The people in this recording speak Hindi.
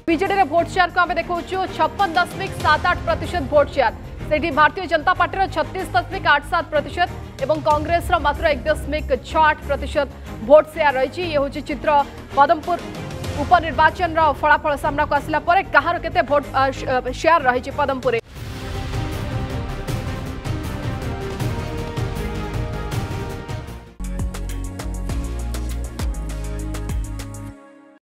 विजेडी भोट शेयर को आम देखा 56.78% भोट शेयर से भारतीय जनता पार्टी 36.87% और कांग्रेस मात्र 1.68% भोट शेयर रही। ये हूँ चित्र पदमपुर उपनिर्वाचन फलाफल सामना को आसला कहार केते भोट शेयर रही पदमपुर।